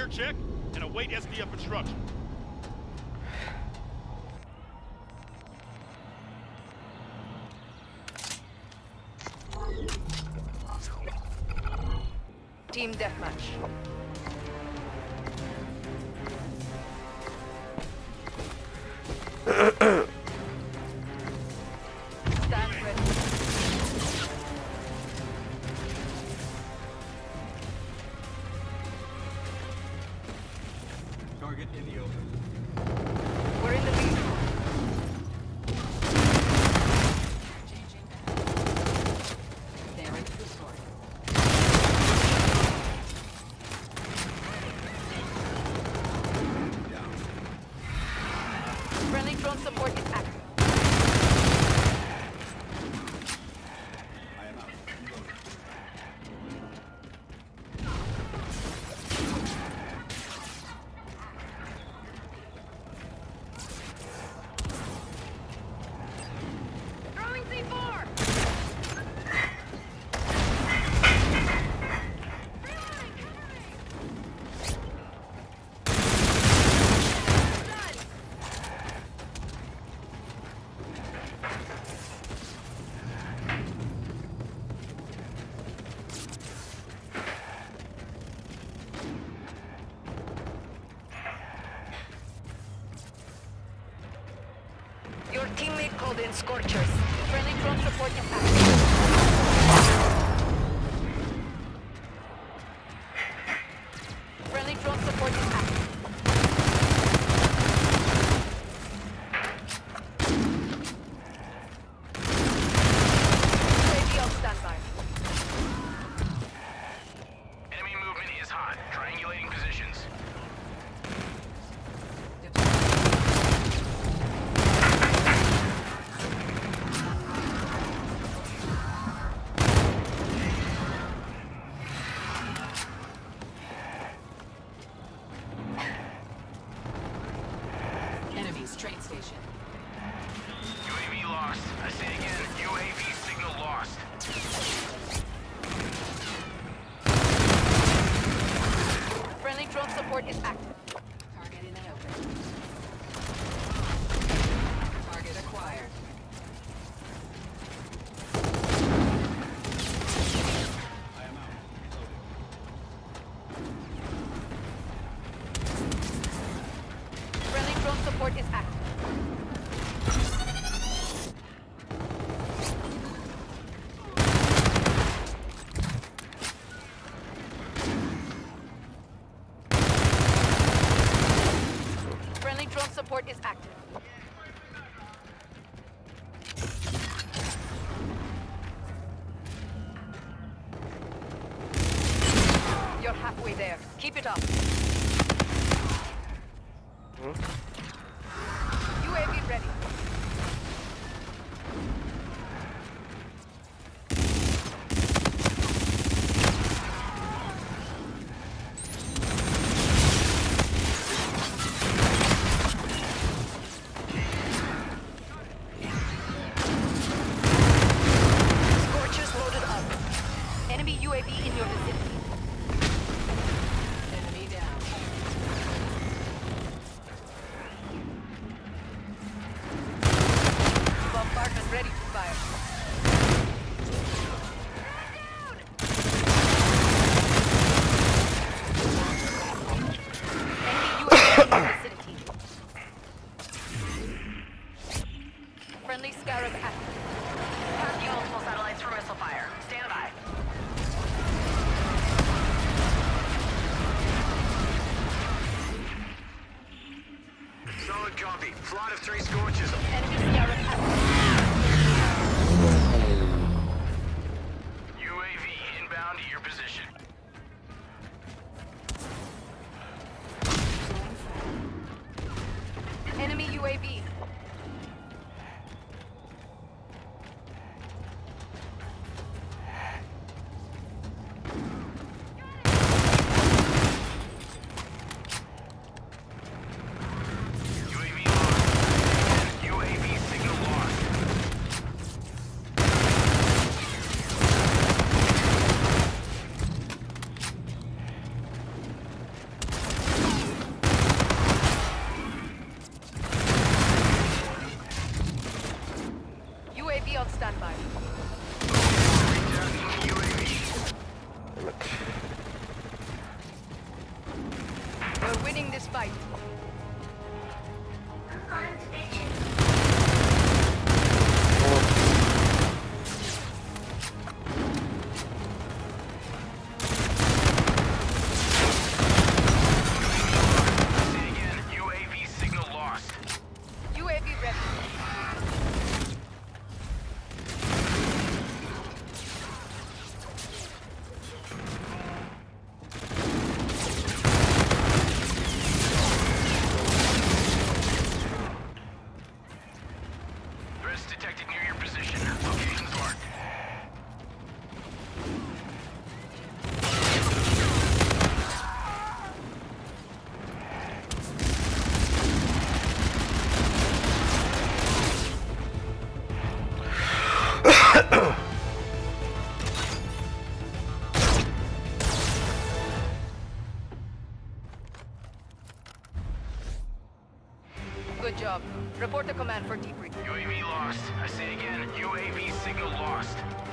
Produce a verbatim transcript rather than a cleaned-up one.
gear check and await S D F instruction. Team deathmatch. Stand ready. Target in the open. We're in the lead. Changing back. There is the sword. Friendly drone support is active. I am out. Reloading. Throwing C four! Your teammate called in Scorchers. Friendly drone support is active. Friendly drone support is active. U A V on standby. Enemy movement is hot. Triangulating positions. Enemy's train station. U A V lost. I say again, U A V signal lost. Friendly drone support is active. Target in the open. Target acquired. I am out. Reloading. Friendly drone support is active. Friendly drone support is active. You're halfway there. Keep it up. U A V ready. Scorchers loaded up. Enemy U A V in your vicinity. Enemy down. Bombardment ready to fire. Enemy U A V in your vicinity. Friendly Scarab active. Tracking multiple satellites for missile fire. Stand by. Solid copy. Flood of three Scorches. Enemy Scarab active. U A V inbound to your position. Enemy U A V. U A V lost. U A V We're winning this fight. Say again, U A V signal lost. U A V ready. Threats detected near your position. Locations marked. Good job. Report to command for debrief. U A V lost. I say again, U A V signal lost.